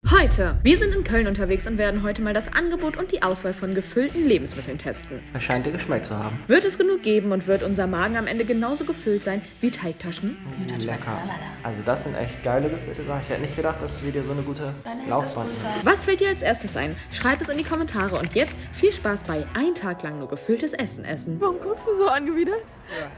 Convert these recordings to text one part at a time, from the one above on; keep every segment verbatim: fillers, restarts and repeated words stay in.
Heute. Wir sind in Köln unterwegs und werden heute mal das Angebot und die Auswahl von gefüllten Lebensmitteln testen. Es scheint dir geschmeckt zu haben. Wird es genug geben und wird unser Magen am Ende genauso gefüllt sein wie Teigtaschen? Mm, lecker. Also das sind echt geile gefüllte Sachen. Ich hätte nicht gedacht, dass wir dir so eine gute Laufbahn haben. Was fällt dir als erstes ein? Schreib es in die Kommentare und jetzt viel Spaß bei ein Tag lang nur gefülltes Essen essen. Warum guckst du so angewidert? Ja.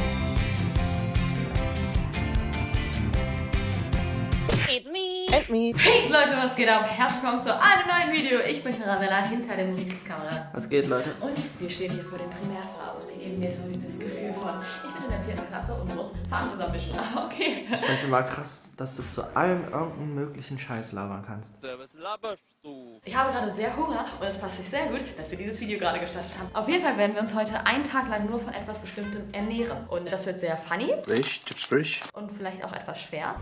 It's me. And me. Hey Leute, was geht ab? Herzlich willkommen zu einem neuen Video. Ich bin Caravella, hinter der Maurices-Kamera. Was geht, Leute? Und wir stehen hier vor den Primärfarben und die geben mir so dieses Gefühl von, ich bin in der vierten Klasse und muss Farben zusammenmischen. Aber okay. Ich finde es immer krass, dass du zu allem irgendeinen möglichen Scheiß labern kannst. Was laberst du? Ich habe gerade sehr Hunger und es passt sich sehr gut, dass wir dieses Video gerade gestartet haben. Auf jeden Fall werden wir uns heute einen Tag lang nur von etwas Bestimmtem ernähren. Und das wird sehr funny. Frisch, Chips frisch. Und vielleicht auch etwas schwer.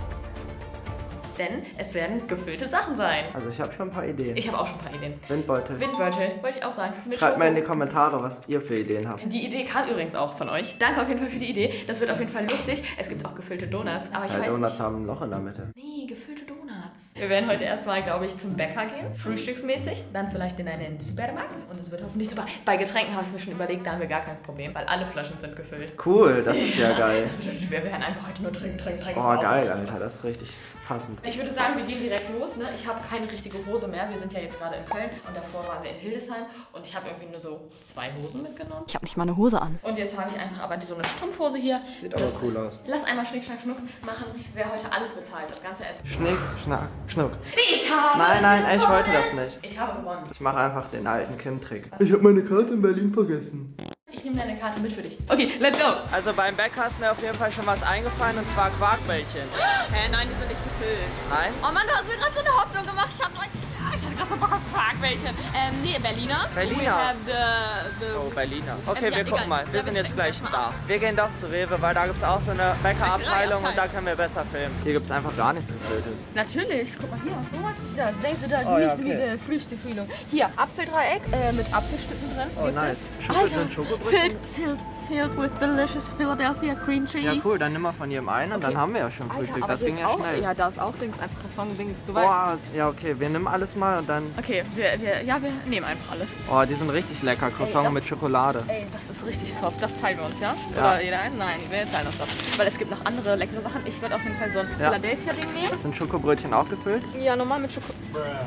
Denn es werden gefüllte Sachen sein. Also ich habe schon ein paar Ideen. Ich habe auch schon ein paar Ideen. Windbeutel. Windbeutel, wollte ich auch sagen. Mit Schreibt Schoko. mal in die Kommentare, was ihr für Ideen habt. Die Idee kam übrigens auch von euch. Danke auf jeden Fall für die Idee. Das wird auf jeden Fall lustig. Es gibt auch gefüllte Donuts. Aber ich Weil weiß Donuts nicht. haben ein Loch in der Mitte. Nee, gefüllte Donuts. Wir werden heute erstmal, glaube ich, zum Bäcker gehen. Frühstücksmäßig. Dann vielleicht in einen Supermarkt. Und es wird hoffentlich super. Bei Getränken habe ich mir schon überlegt, da haben wir gar kein Problem. Weil alle Flaschen sind gefüllt. Cool, das ist ja, ja geil. Das bedeutet, wir werden einfach heute nur trinken, trinken, trinken. Oh, geil, Alter. Das ist richtig passend. Ich würde sagen, wir gehen direkt los. Ne? Ich habe keine richtige Hose mehr. Wir sind ja jetzt gerade in Köln und davor waren wir in Hildesheim und ich habe irgendwie nur so zwei Hosen mitgenommen. Ich habe nicht mal eine Hose an. Und jetzt habe ich einfach aber so eine Strumpfhose hier. Sieht aber cool aus. Lass einmal Schnick, Schnack, Schnuck machen, wer heute alles bezahlt, das ganze Essen. Schnick, Schnack, Schnuck. Ich habe Nein, nein, ich gewonnen. wollte das nicht. Ich habe gewonnen. Ich mache einfach den alten Kim-Trick. Ich habe meine Karte in Berlin vergessen. Ich nehme deine Karte mit für dich. Okay, let's go. Also beim Bäcker ist mir auf jeden Fall schon was eingefallen und zwar Quarkbällchen. Hä, nein, die sind nicht gefüllt. Nein? Oh Mann, du hast mir gerade so eine Hoffnung gemacht. Ich, hab, ich hatte gerade so Bock auf Quarkbällchen. Ähm, nee, Berliner. Berliner. We have the, the Oh, Berliner. Okay, Ähm, ja, wir gucken egal. mal. Wir Ja, sind wir jetzt checken gleich das mal da. ab. Wir gehen doch zu Rewe, weil da gibt es auch so eine Bäckerabteilung und da können wir besser filmen. Hier gibt es einfach gar nichts gefülltes. Natürlich, guck mal hier. Oh, was ist das? Denkst du, das ist Oh, ja, nicht okay. wie die Früchtefühlung? Hier, Apfeldreieck äh, mit Apfelstücken drin. Oh, Gibt nice. es. Schoko Alter, sind Schokobrötchen? filled, filled, filled with delicious Philadelphia cream cheese. Ja, cool, dann nimm mal von jedem einen und Okay. dann haben wir ja schon Alter, Frühstück. aber Das hier ging ist ja auch, schnell. Ja, da ist auch Dings, einfach Croissant-Dings, du weißt. Boah, ja, okay, wir nehmen alles mal und dann. Okay, wir, wir, ja, wir nehmen einfach alles. Oh, die sind richtig lecker. Croissant das- mit Schokolade. Ey, das ist richtig soft. Das teilen wir uns, ja? Ja. Oder jeder ein? Nein, wir teilen uns das. Weil es gibt noch andere leckere Sachen. Ich würde auf jeden Fall so ein Ja. Philadelphia-Ding nehmen. Sind Schokobrötchen auch gefüllt? Ja, normal mit Schoko.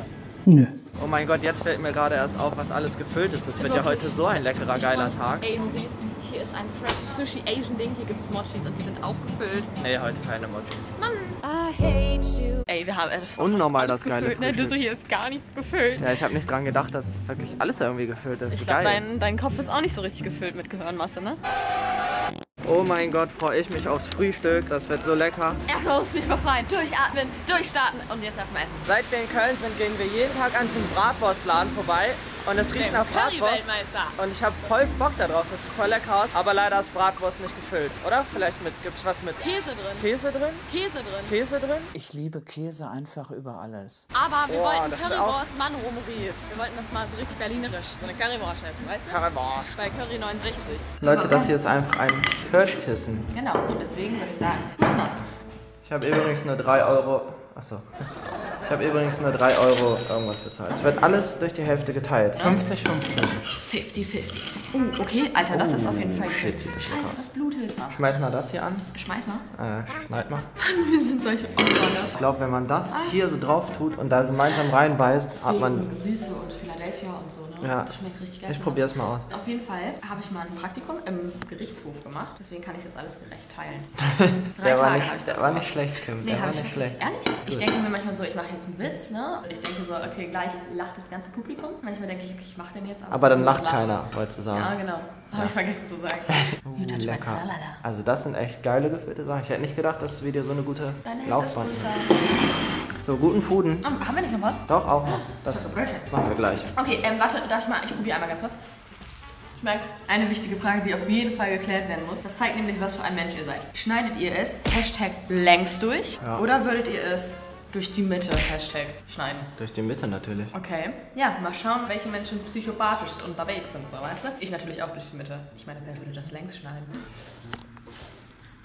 Nö. Oh mein Gott, jetzt fällt mir gerade erst auf, was alles gefüllt ist. Das wird ja heute so ein leckerer, geiler Tag. Ey, Maurice, hier ist ein Fresh Sushi Asian Ding. Hier gibt es Mochis und die sind auch gefüllt. Nee, heute keine Mochis. Mann. I hate you. Ey, wir haben... Äh, das war Unnormal, fast das geile alles gefüllt, ne? Du Frühstück. so, hier ist gar nichts gefüllt. Ja, ich habe nicht dran gedacht, dass wirklich alles irgendwie gefüllt ist. Ich Wie glaube, geil. dein, dein Kopf ist auch nicht so richtig gefüllt mit Gehirnmasse, ne? Oh mein Gott, freue ich mich aufs Frühstück. Das wird so lecker. Erstmal muss ich mich befreien. Durchatmen, durchstarten und jetzt erstmal essen. Seit wir in Köln sind, gehen wir jeden Tag an zum Bratwurstladen vorbei und es riecht Dem nach Bratwurst. Curry-Weltmeister. Und ich habe voll Bock darauf, das sieht voll lecker aus. Aber leider ist Bratwurst nicht gefüllt, oder? Vielleicht mit, gibt's was mit Käse drin. Käse drin? Käse drin. Käse drin? Ich liebe Käse einfach über alles. Aber wir Boah, wollten das wär Currywurst Mann Maurice. Wir wollten das mal so richtig berlinerisch. So eine Currywurst essen, weißt du? Currywurst. Bei Curry neunundsechzig. Leute, das hier ist einfach ein Kirschkissen. Genau, und deswegen würde ich sagen, gute Nacht. Ich habe übrigens nur drei Euro. Achso. Ich habe übrigens nur drei Euro irgendwas bezahlt. Es wird alles durch die Hälfte geteilt. fünfzig fünfzig. fünfzig fünfzig. Uh, okay, Alter, das ist auf jeden Fall shit, gut. sieht das Scheiße, aus. das blutet. Schmeiß mal das hier an. Schmeiß mal. Äh, schneid mal. Mann, wir sind solche Opfer, ne? Ich glaube, wenn man das hier so drauf tut und da gemeinsam reinbeißt, hat man. Süße und Philadelphia und so, ne? Ja. Das schmeckt richtig geil. Ich probier's mal aus. Auf jeden Fall habe ich mal ein Praktikum im Gerichtshof gemacht. Deswegen kann ich das alles gerecht teilen. Drei Der war Tage nicht, habe ich das der war gemacht. nicht schlecht, Kim. Nee, Der war habe ich nicht wirklich. schlecht. Ehrlich? Ich denke mir manchmal so, ich mache jetzt einen Witz, ne? Und ich denke so, okay, gleich lacht das ganze Publikum. Manchmal denke ich, okay, ich mache den jetzt. Aber dann so lacht lachen. keiner, wolltest du sagen. Ja, genau. Habe ich vergessen zu sagen. Uh, You touch my lecker. Talalala. Also das sind echt geile gefüllte Sachen. Ich hätte nicht gedacht, dass wir dir so eine gute Deine Hälfte ist Laufbahn größer. haben. So, guten Fuden. Oh, haben wir nicht noch was? Doch, auch noch. Das Das ist Brötchen. machen wir gleich. Okay, ähm, warte, darf ich mal, ich probiere einmal ganz kurz. Ich meine, eine wichtige Frage, die auf jeden Fall geklärt werden muss. Das zeigt nämlich, was für ein Mensch ihr seid. Schneidet ihr es, Hashtag längs durch, Ja. oder würdet ihr es durch die Mitte, Hashtag schneiden? Durch die Mitte natürlich. Okay. Ja, mal schauen, welche Menschen psychopathisch unterwegs sind, so, weißt du? Ich natürlich auch durch die Mitte. Ich meine, wer würde das längs schneiden?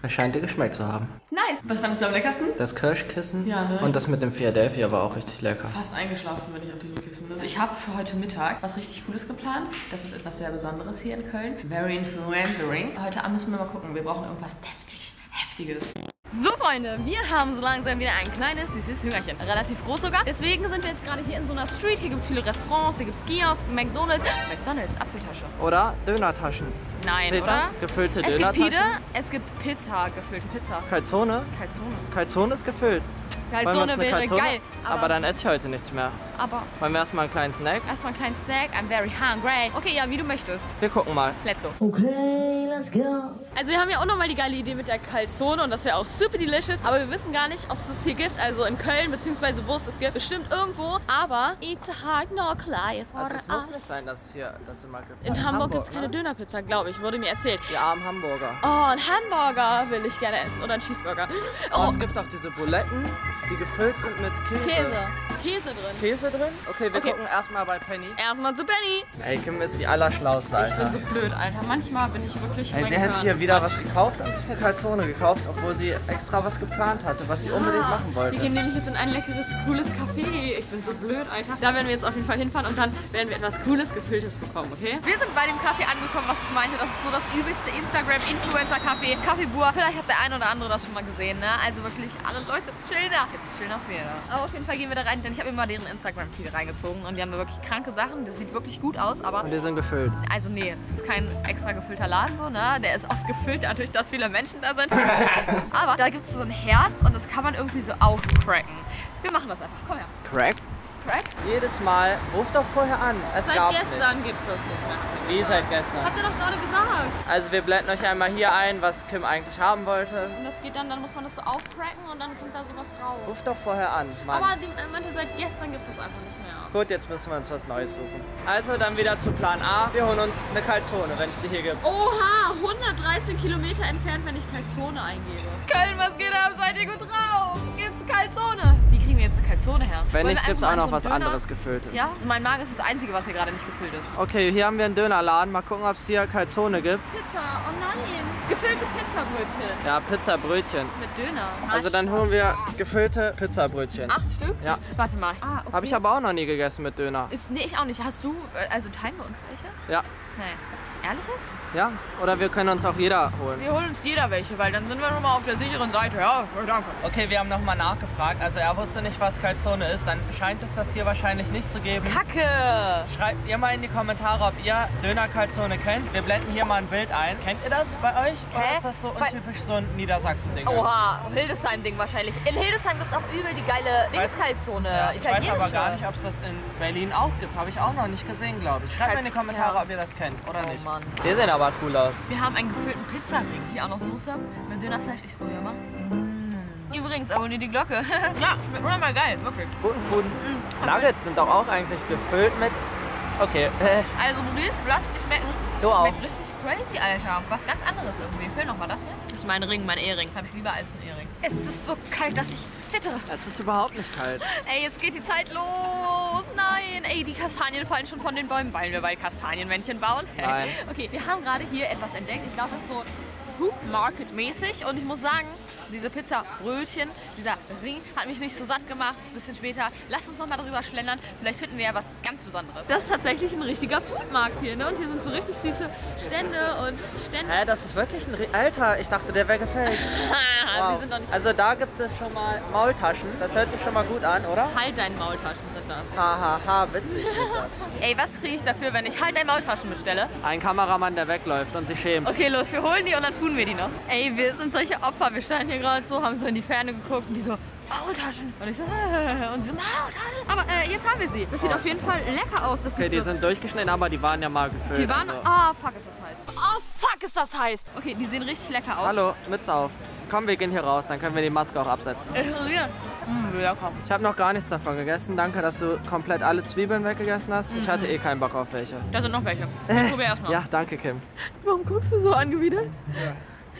Es scheint dir geschmeckt zu haben. Nice. Was fandest du am leckersten? Das Kirschkissen Ja, ne? und das mit dem Philadelphia war auch richtig lecker. Fast eingeschlafen, wenn ich auf diesem Kissen bin. Also ich habe für heute Mittag was richtig Cooles geplant. Das ist etwas sehr Besonderes hier in Köln. Very Influencering. Heute Abend müssen wir mal gucken. Wir brauchen irgendwas deftig, Heftiges. So Freunde, wir haben so langsam wieder ein kleines, süßes Hüngerchen. Relativ groß sogar. Deswegen sind wir jetzt gerade hier in so einer Street. Hier gibt es viele Restaurants, hier gibt es Kiosk, McDonalds. McDonalds, Apfeltasche. Oder Dönertaschen. Nein, Seht oder? das? Gefüllte Es gibt Dönertaschen. Pide, es gibt Pizza, gefüllte Pizza. Calzone? Calzone. Calzone ist gefüllt. Wollen wir uns Calzone eine wäre Calzone? geil. Aber, Aber dann esse ich heute nichts mehr. aber Wollen wir erstmal einen kleinen Snack? erstmal einen kleinen Snack. I'm very hungry. Okay, ja, wie du möchtest. Wir gucken mal. Let's go. Okay, let's go. Also wir haben ja auch nochmal die geile Idee mit der Calzone und das wäre auch super delicious, aber wir wissen gar nicht, ob es das hier gibt, also in Köln, beziehungsweise wo es das gibt. Bestimmt irgendwo, aber it's hard knock life for Also es muss us. nicht sein, dass es hier das immer gibt. In Hamburg gibt es ne? keine Dönerpizza, glaube ich, wurde mir erzählt. Die armen Hamburger. Oh, ein Hamburger will ich gerne essen oder ein Cheeseburger. Oh, Oh, es gibt auch diese Buletten, die gefüllt sind mit Käse. Käse. Käse drin. Käse drin? Okay, wir Okay. gucken erstmal bei Penny. Erstmal zu Benny. Ey, Kim ist die Allerschlauste, Ich bin Alter. so blöd, Alter. Manchmal bin ich wirklich... Ey, mein sie hat Gehirn hier ist wieder falsch. was gekauft und sich eine Calzone gekauft, obwohl sie extra was geplant hatte, was sie unbedingt machen Wir wollte. gehen nämlich jetzt in ein leckeres, cooles Café. Ich bin so blöd, Alter. Da werden wir jetzt auf jeden Fall hinfahren und dann werden wir etwas Cooles, Gefülltes bekommen, okay? Wir sind bei dem Café angekommen, was ich meinte. Das ist so das übelste Instagram-Influencer-Café. Café Bua. Vielleicht hat der ein oder andere das schon mal gesehen, ne? Also wirklich, alle Leute chillen da. Jetzt chillen auch wir da. Aber auf jeden Fall gehen wir da rein, denn ich habe immer deren Instagram-Feed reingezogen und die haben da wirklich kranke Sachen. Das sieht wirklich gut aus, aber... Und die sind gefüllt. Also nee, das ist kein extra gefüllter Laden so, ne? Der ist oft gefüllt, dadurch, dass viele Menschen da sind. Aber da gibt es so ein Herz und das kann man irgendwie so aufcracken. Wir machen das einfach. Komm her. Crack? Crack? Jedes Mal, ruf doch vorher an. Es Seit gab's gestern gibt's das nicht mehr. nicht. Wie seit gestern? Habt ihr doch gerade gesagt. Also wir blenden euch einmal hier ein, was Kim eigentlich haben wollte. Und das geht dann, dann muss man das so aufcracken und dann kommt da sowas raus. Ruf doch vorher an, Mann. Aber die äh, meinte, seit gestern gibt's das einfach nicht mehr. Gut, jetzt müssen wir uns was Neues suchen. Also dann wieder zu Plan A. Wir holen uns eine Calzone, wenn es die hier gibt. Oha, hundertdreizehn Kilometer entfernt, wenn ich Calzone eingebe. Köln, was geht ab? Seid ihr gut drauf? Gibt's Calzone? Wie kriegen wir jetzt eine Calzone her? Wenn Wollen nicht, wir gibt's einfach auch mal noch so was einen Döner? anderes Gefülltes. Ja? Also mein Magen ist das Einzige, was hier gerade nicht gefüllt ist. Okay, hier haben wir einen Dönerladen. Mal gucken, ob es hier Calzone gibt. Pizza, oh nein. Gefüllte Pizzabrötchen Ja, Pizzabrötchen. mit Döner. Also dann holen wir gefüllte Pizzabrötchen. Acht Stück? Ja. Warte mal. Ah, okay. Habe ich aber auch noch nie gegessen mit Döner. Ist, nee, ich auch nicht. Hast du, äh, also teilen wir uns welche? Ja. Nein. Ehrlich jetzt? Ja? Oder wir können uns auch jeder holen. Wir holen uns jeder welche, weil dann sind wir schon mal auf der sicheren Seite. Ja, danke. Okay, wir haben nochmal nachgefragt. Also er wusste nicht, was Calzone ist. Dann scheint es das hier wahrscheinlich nicht zu geben. Kacke! Schreibt ihr mal in die Kommentare, ob ihr Döner-Calzone kennt. Wir blenden hier mal ein Bild ein. Kennt ihr das bei euch? Oder Hä? ist das so Bei- untypisch so ein Niedersachsen-Ding? Oha, Hildesheim-Ding wahrscheinlich. In Hildesheim gibt es auch übel die geile weiß- Dingskalzone. Ja, ich weiß italienische. aber gar nicht, ob es das in Berlin auch gibt. Habe ich auch noch nicht gesehen, glaube ich. Schreibt mal in die Calz- Kommentare, ja. ob ihr das kennt oder Oh nicht. Mann. Die sehen aber cool aus. Wir haben einen gefüllten Pizzaring. Hier auch noch Soße mit Dönerfleisch. Ich probiere mal. Mm. Übrigens, abonniert die Glocke. Ja, schmeckt unnormal geil, wirklich. Guten Food. Nuggets sind doch auch eigentlich gefüllt mit... Okay. Also Maurice, lass dich schmecken. Du auch. Schmeckt richtig crazy, Alter. Was ganz anderes irgendwie. Füll noch mal das hier. Das ist mein Ring, mein Ehering. Habe ich lieber als ein Ehering. Es ist so kalt, dass ich zittere. Es ist überhaupt nicht kalt. Ey, jetzt geht die Zeit los. Nein. Ey, die Kastanien fallen schon von den Bäumen, weil wir bald Kastanienmännchen bauen. Nein. Okay, wir haben gerade hier etwas entdeckt. Ich glaube, das ist so Food Market mäßig. Und ich muss sagen, diese Pizzabrötchen, dieser Ring hat mich nicht so satt gemacht. Ist ein bisschen später. Lasst uns noch mal darüber schlendern. Vielleicht finden wir ja was ganz Besonderes. Das ist tatsächlich ein richtiger Foodmarkt hier, ne? Und hier sind so richtig süße Stände und Stände. Hä, das ist wirklich ein... Re Alter, ich dachte, der wäre gefällt. Wir sind doch nicht... Also da gibt es schon mal Maultaschen. Das hört sich schon mal gut an, oder? Halt deinen Maultaschen sind das. Hahaha, ha, ha, witzig ist das. Ey, was kriege ich dafür, wenn ich halt deine Maultaschen bestelle? Ein Kameramann, der wegläuft und sich schämt. Okay, los, wir holen die und dann tun wir die noch. Ey, wir sind solche Opfer. Wir standen hier gerade so, haben so in die Ferne geguckt und die so, Maultaschen. Und ich so, äh, und sie so, Maultaschen. Aber äh, jetzt haben wir sie. Das sieht auf jeden Fall lecker aus. Das Okay, sieht die so, sind durchgeschnitten, aber die waren ja mal gefüllt. die waren, also. ah, fuck, ist das heiß. Oh, fuck, ist das heiß. Okay, die sehen richtig lecker aus. Hallo, Mütze auf. Komm, wir gehen hier raus, dann können wir die Maske auch absetzen. Explodieren. Mmh, lecker. Ich habe noch gar nichts davon gegessen. Danke, dass du komplett alle Zwiebeln weggegessen hast. Mhm. Ich hatte eh keinen Bock auf welche. Da sind noch welche. Ich probier erst mal. Ja, danke, Kim. Warum guckst du so angewidert? Ja.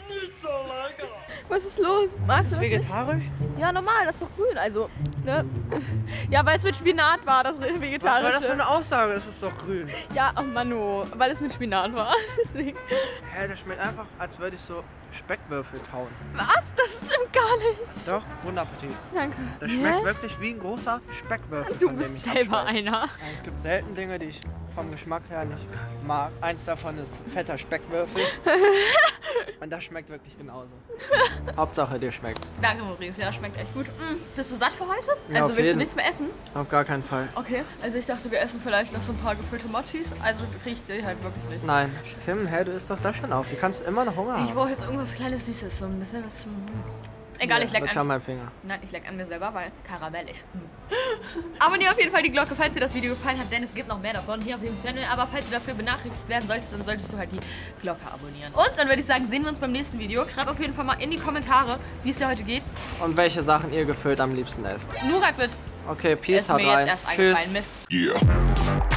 Was ist los? Magst du das nicht? Vegetarisch? Ja, normal, das ist doch grün. Also, ne? Ja, weil es mit Spinat war, das Vegetarische. Was war das für eine Aussage? Es ist doch grün. Ja, ach Manu, weil es mit Spinat war. Deswegen. Hä, das schmeckt einfach, als würde ich so Speckwürfel kauen. Was? Das stimmt gar nicht. Doch, guten Appetit. Danke. Das Hä? schmeckt wirklich wie ein großer Speckwürfel. Du von dem bist ich selber abschmeck. einer. Ja, es gibt selten Dinge, die ich vom Geschmack her nicht mag. Eins davon ist fetter Speckwürfel. Und das schmeckt wirklich genauso. Hauptsache, dir schmeckt. Danke, Maurice. Ja, schmeckt echt gut. Mm. Bist du satt für heute? Ja, also auf willst jeden. du nichts mehr essen? Auf gar keinen Fall. Okay. Also ich dachte, wir essen vielleicht noch so ein paar gefüllte Mochis. Also krieg ich die halt wirklich nicht. Nein. Kim, hä, du isst doch das schon auf. Du kannst immer noch Hunger Ich haben. brauche jetzt irgendwas kleines Süßes. So ein bisschen was... Egal, ich leck an an... meinem Finger. Nein, ich leck an mir selber, weil karamellig. Hm. Abonnier auf jeden Fall die Glocke, falls dir das Video gefallen hat, denn es gibt noch mehr davon hier auf dem Channel. Aber falls du dafür benachrichtigt werden solltest, dann solltest du halt die Glocke abonnieren. Und dann würde ich sagen, sehen wir uns beim nächsten Video. Schreib auf jeden Fall mal in die Kommentare, wie es dir heute geht. Und welche Sachen ihr gefüllt am liebsten esst. Nur mit Okay, Peace, ist haut mir jetzt rein. erst Tschüss. eingefallen. Mist. Yeah.